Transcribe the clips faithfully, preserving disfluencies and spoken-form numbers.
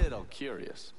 little curious.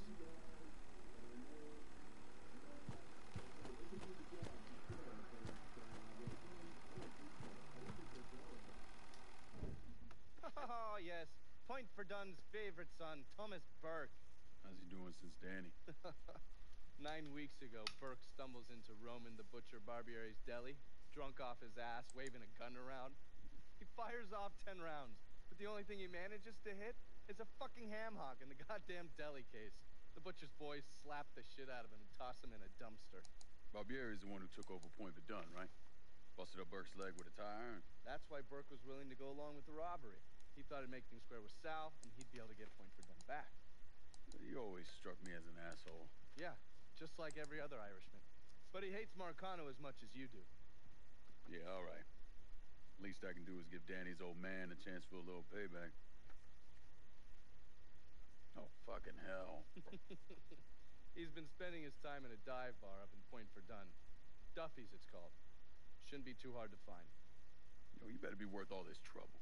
Oh, yes. Point for Dunn's favorite son, Thomas Burke. How's he doing since Danny? Nine weeks ago, Burke stumbles into Roman the Butcher Barbiere's deli, drunk off his ass, waving a gun around. He fires off ten rounds, but the only thing he manages to hit is a fucking ham hock in the goddamn deli case. The butcher's boys slap the shit out of him and toss him in a dumpster. Barbiere's the one who took over Point Verdun, right? Busted up Burke's leg with a tire iron. That's why Burke was willing to go along with the robbery. He thought it'd make things square with Sal, and he'd be able to get Point Verdun back. You always struck me as an asshole. Yeah, just like every other Irishman. But he hates Marcano as much as you do. Yeah, all right. Least I can do is give Danny's old man a chance for a little payback. Oh, fucking hell. He's been spending his time in a dive bar up in Point Verdun. Duffy's, it's called. Shouldn't be too hard to find. Yo, you better be worth all this trouble.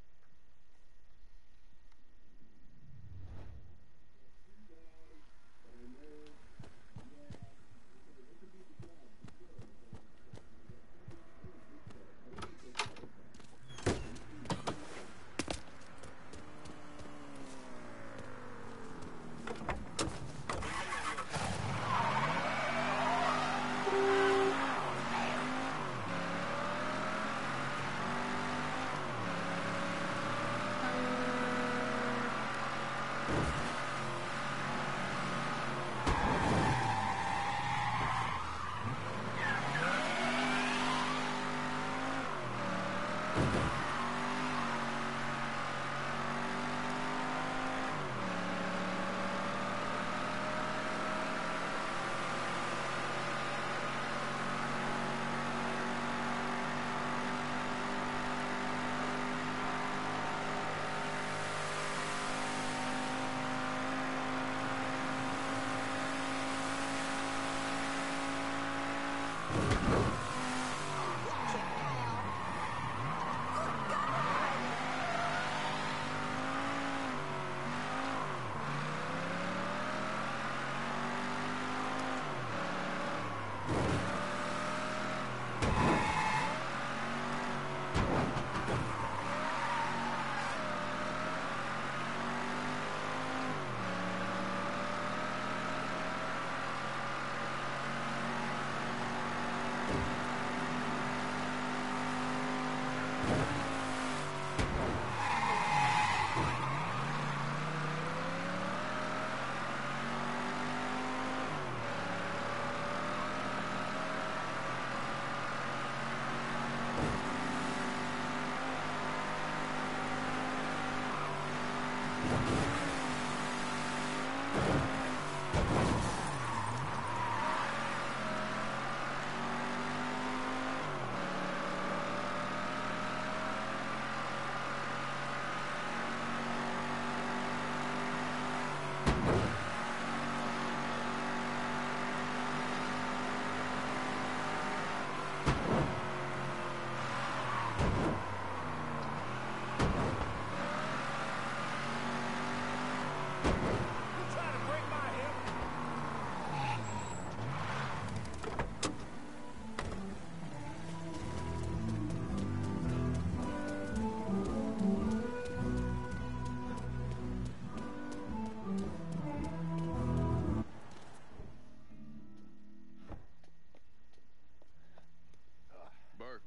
Burke.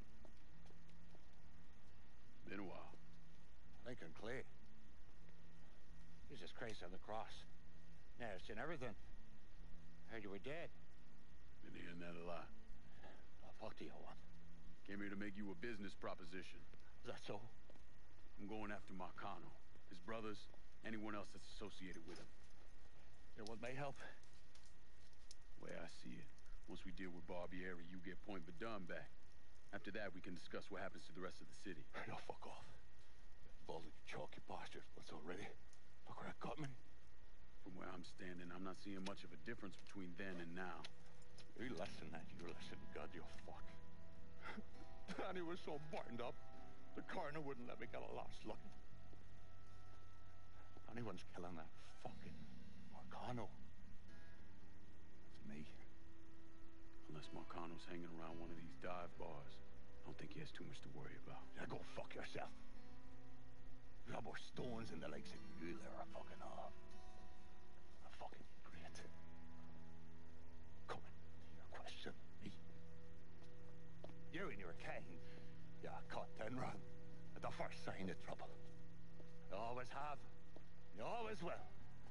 Been a while. Lincoln Clay. Jesus Christ on the cross. Yeah, I've seen everything. I heard you were dead. Been hearing that a lot. The fuck do you want? Came here to make you a business proposition. Is that so? I'm going after Marcano, his brothers, anyone else that's associated with him. You want my help? The way I see it, once we deal with Barbieri, you get Point Verdun back. After that, we can discuss what happens to the rest of the city. No, fuck off. Baldy chalky bastards once already. Look where it got me. From where I'm standing, I'm not seeing much of a difference between then and now. You listen, that you listen, God, you fuck. Danny was so burned up, the coroner wouldn't let me get a last look. Anyone's killing that fucking Marcano. That's me. Unless Marcano's hanging around one of these dive bars, I don't think he has too much to worry about. Yeah, go fuck yourself. There's no more stones in the likes of you there are fucking off. A fucking great. Coming to your question, me. You and your kind, you caught and run at the first sign of trouble. You always have. You always will.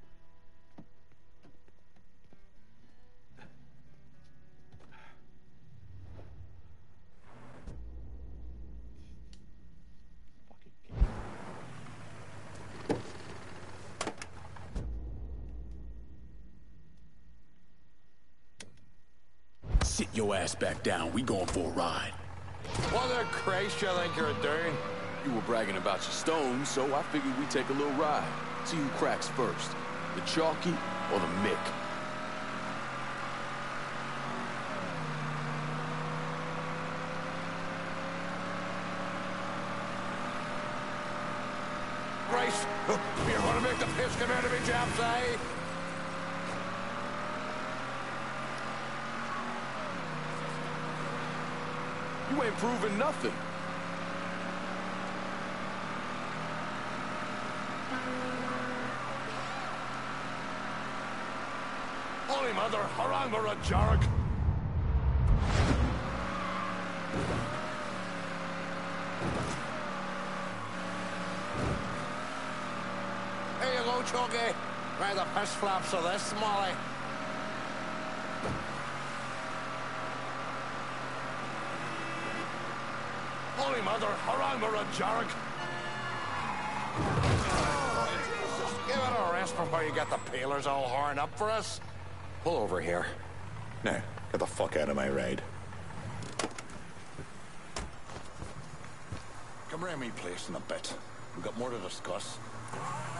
Fucking kid. Sit your ass back down. We going for a ride. What the Christ you think you're doing? You were bragging about your stones, so I figured we'd take a little ride. See who cracks first, the Chalky or the Mick. Christ, you're gonna make the piss come out of me, chaps, eh? You ain't proving nothing. Holy mother, harangara jarg. Here you go, Chunky. Try the piss flaps of this, Molly. Holy mother, harangara jarg. Give it a rest before you get the peelers all horned up for us. Pull over here. Now, get the fuck out of my ride. Come round me place in a bit. We've got more to discuss.